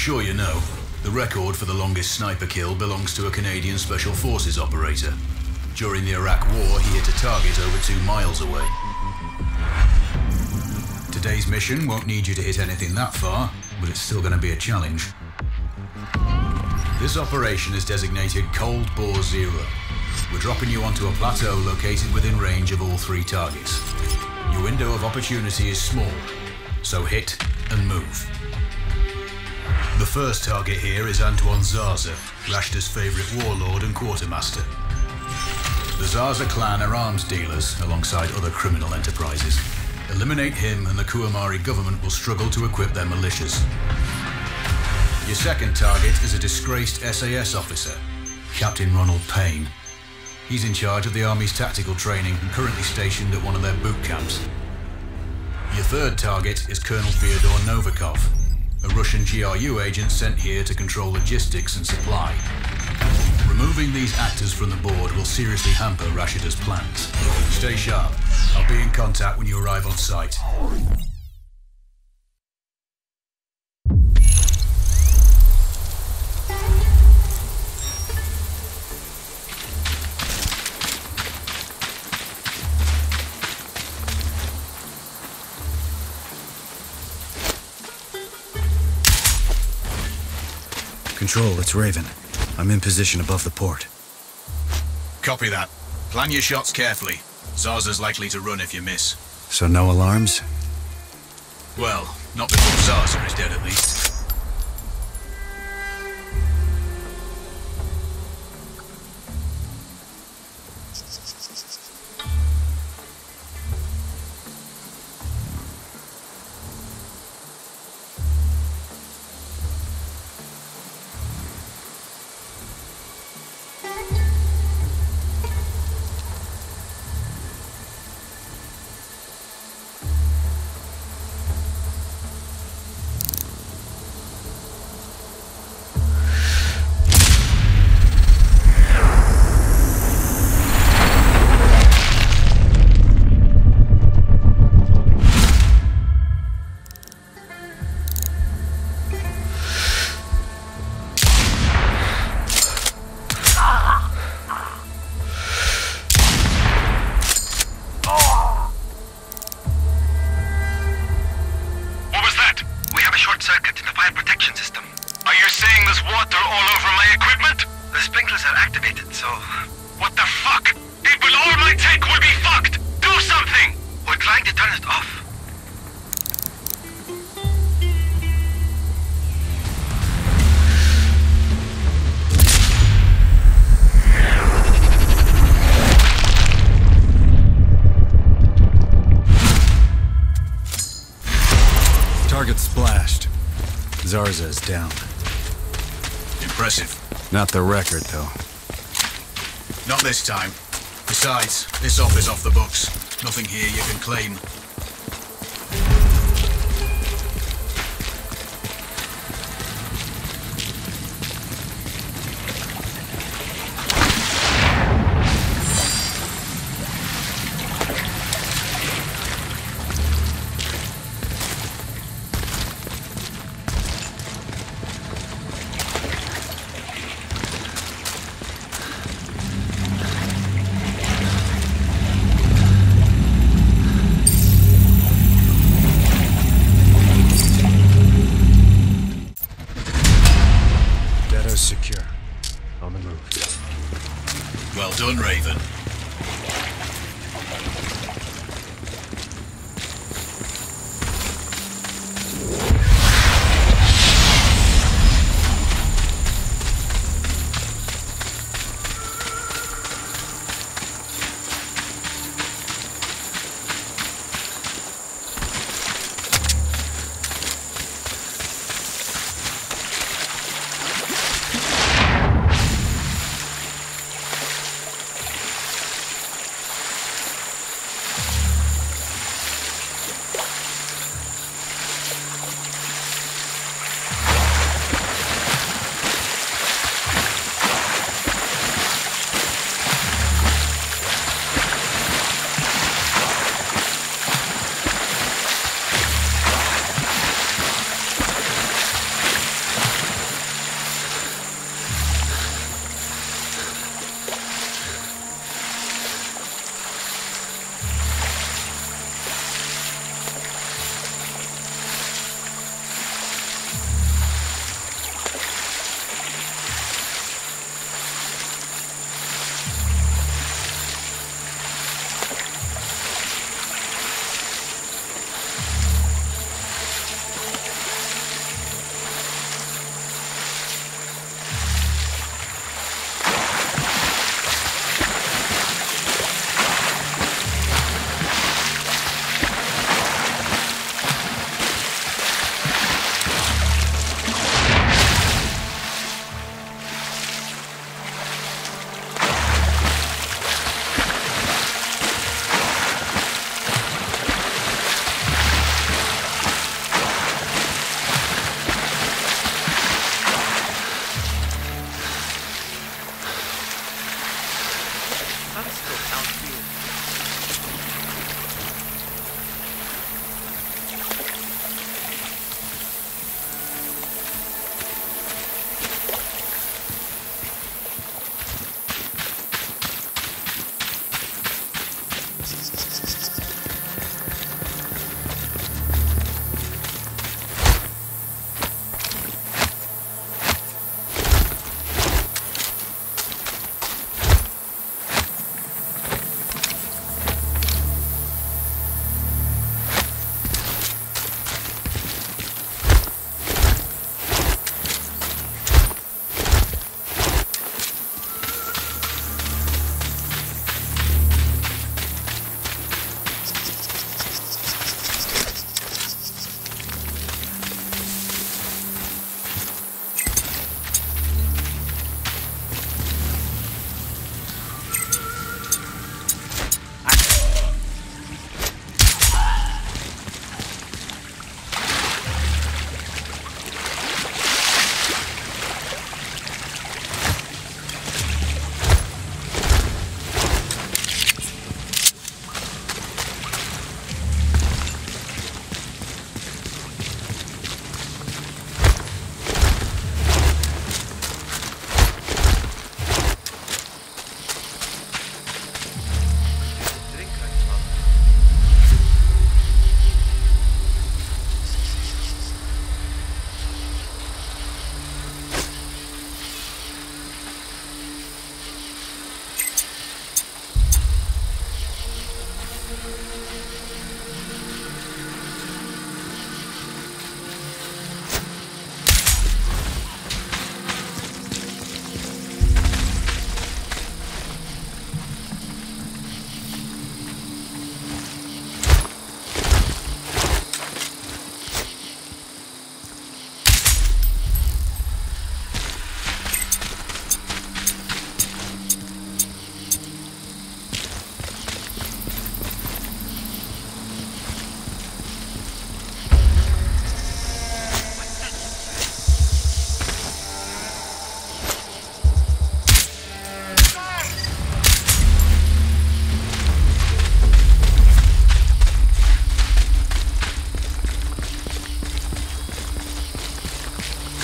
sure you know, the record for the longest sniper kill belongs to a Canadian Special Forces operator. During the Iraq War, he hit a target over 2 miles away. Today's mission won't need you to hit anything that far, but it's still going to be a challenge. This operation is designated Cold Bore Zero. We're dropping you onto a plateau located within range of all 3 targets. Your window of opportunity is small, so hit and move. The first target here is Antoine Zaza, Rashta's favourite warlord and quartermaster. The Zaza clan are arms dealers alongside other criminal enterprises. Eliminate him and the Kuamari government will struggle to equip their militias. Your second target is a disgraced SAS officer, Captain Ronald Payne. He's in charge of the Army's tactical training and currently stationed at one of their boot camps. Your third target is Colonel Fyodor Novikov, a Russian GRU agent sent here to control logistics and supply. Removing these actors from the board will seriously hamper Rashida's plans. Stay sharp. I'll be in contact when you arrive on site. Control, it's Raven. I'm in position above the port. Copy that. Plan your shots carefully. Zaza's likely to run if you miss. So no alarms? Well, not before Zaza is dead at least. Target splashed. Zarza is down. Impressive. Not the record, though. Not this time. Besides, this op is off the books. Nothing here you can claim. Secure. On the move. Well done, Raven.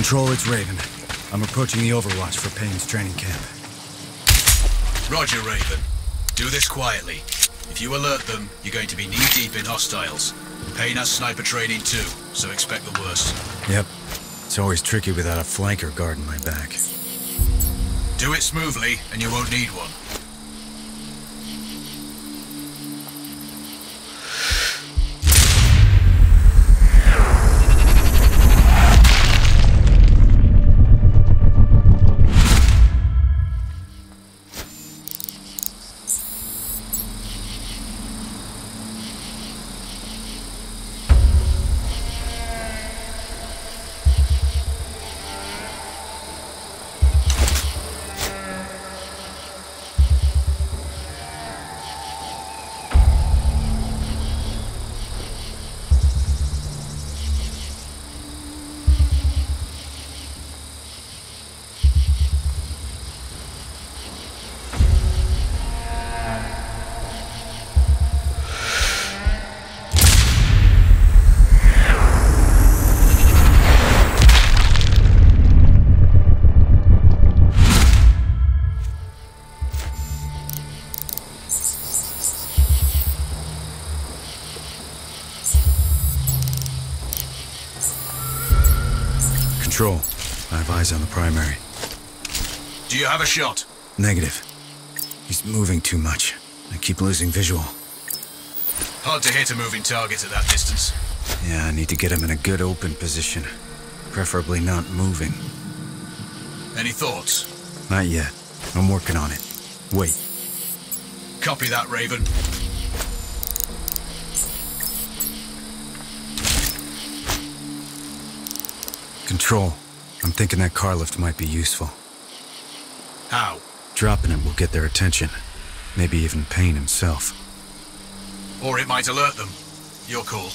Control, it's Raven. I'm approaching the Overwatch for Payne's training camp. Roger, Raven. Do this quietly. If you alert them, you're going to be knee-deep in hostiles. Payne has sniper training too, so expect the worst. Yep. It's always tricky without a flanker guarding my back. Do it smoothly, and you won't need one. Control. I have eyes on the primary. Do you have a shot? Negative. He's moving too much. I keep losing visual. Hard to hit a moving target at that distance. Yeah, I need to get him in a good open position. Preferably not moving. Any thoughts? Not yet. I'm working on it. Wait. Copy that, Raven. Control. I'm thinking that car lift might be useful. How? Dropping it will get their attention. Maybe even Payne himself. Or it might alert them. Your call.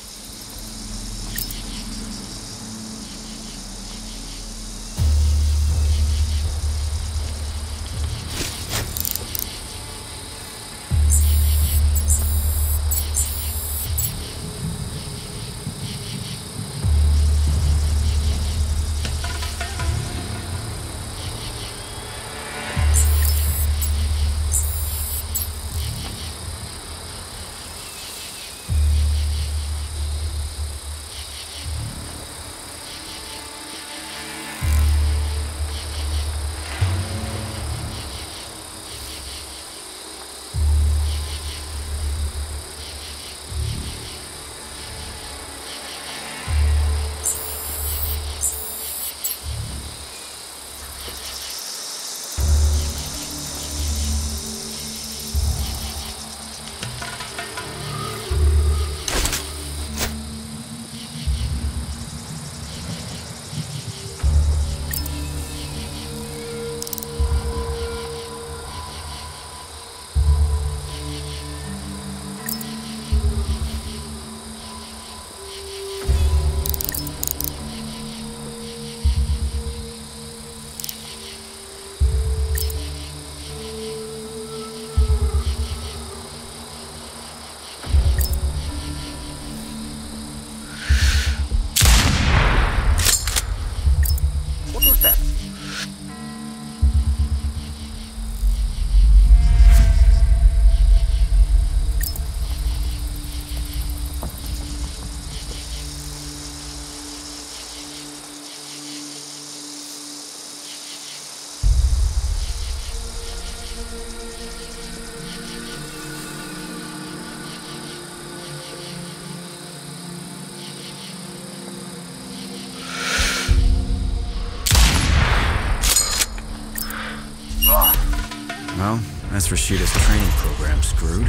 Well, that's Rashida's training program screwed.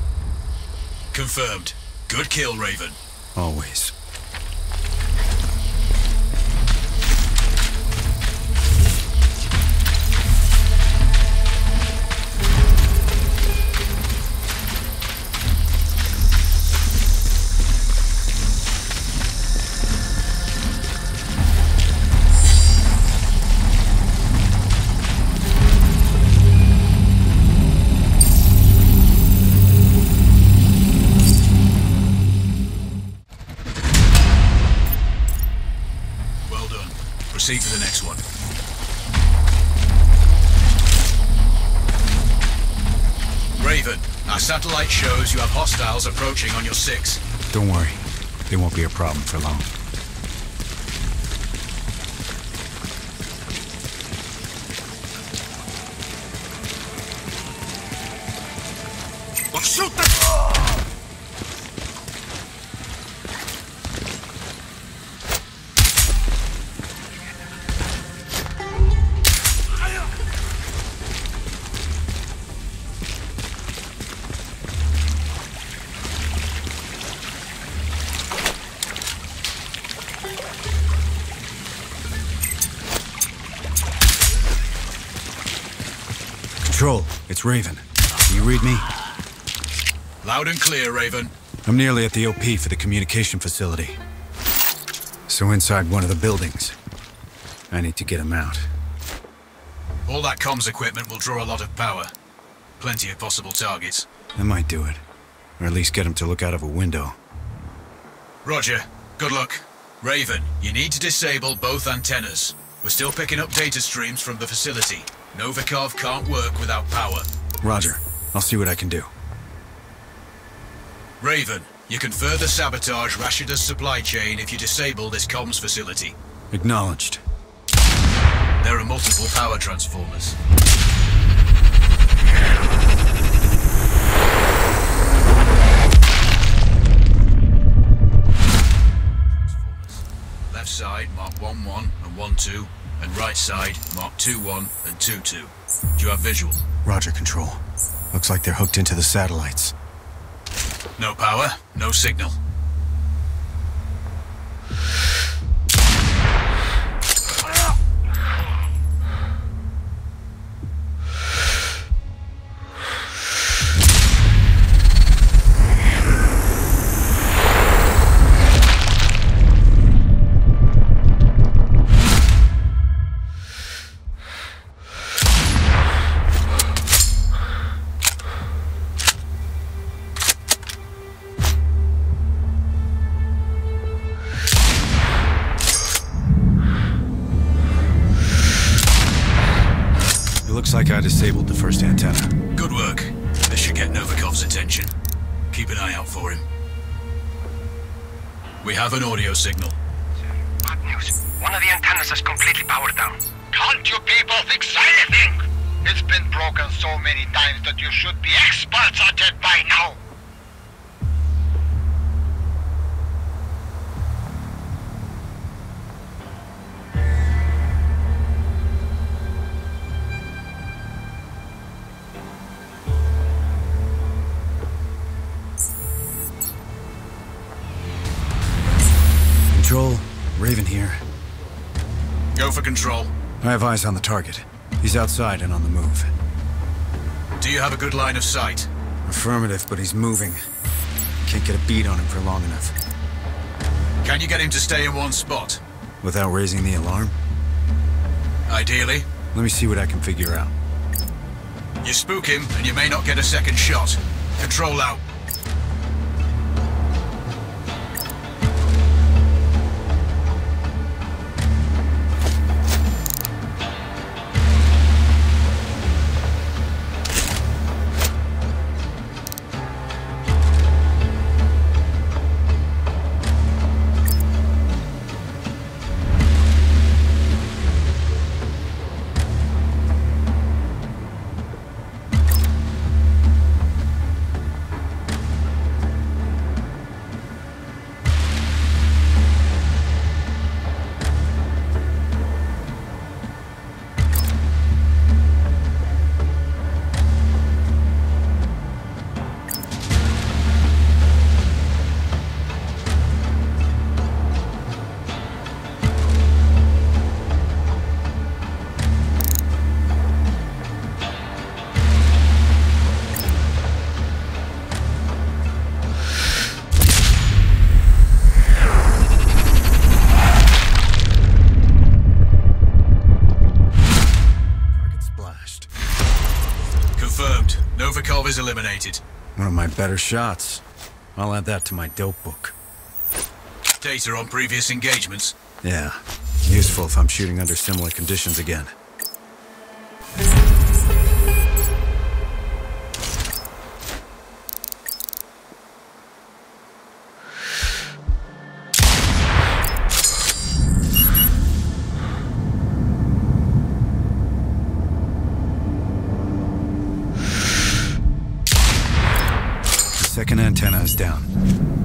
Confirmed. Good kill, Raven. Always. proceed to the next one. Raven, our satellite shows you have hostiles approaching on your 6. Don't worry. They won't be a problem for long. Shoot them! Control, it's Raven. Do you read me? Loud and clear, Raven. I'm nearly at the OP for the communication facility. So inside one of the buildings. I need to get him out. All that comms equipment will draw a lot of power. Plenty of possible targets. I might do it. Or at least get him to look out of a window. Roger. Good luck. Raven, you need to disable both antennas. We're still picking up data streams from the facility. Novikov can't work without power. Roger. I'll see what I can do. Raven, you can further sabotage Rashida's supply chain if you disable this comms facility. Acknowledged. There are multiple power transformers. Left side, mark 1-1 and 1-2, and right side, mark 2-1 and 2-2. Do you have visual? Roger, Control. Looks like they're hooked into the satellites. No power, no signal. Looks like I disabled the first antenna. Good work. This should get Novikov's attention. Keep an eye out for him. We have an audio signal. Bad news. One of the antennas is completely powered down. Can't you people fix anything? It's been broken so many times that you should be experts at it by now. Control, Raven here. Go for control. I have eyes on the target. He's outside and on the move. Do you have a good line of sight? Affirmative, but he's moving. Can't get a bead on him for long enough. Can you get him to stay in one spot? Without raising the alarm? Ideally. Let me see what I can figure out. You spook him, and you may not get a second shot. Control out. Novikov is eliminated. One of my better shots. I'll add that to my dope book. Data on previous engagements? Yeah. Useful if I'm shooting under similar conditions again. The second antenna is down.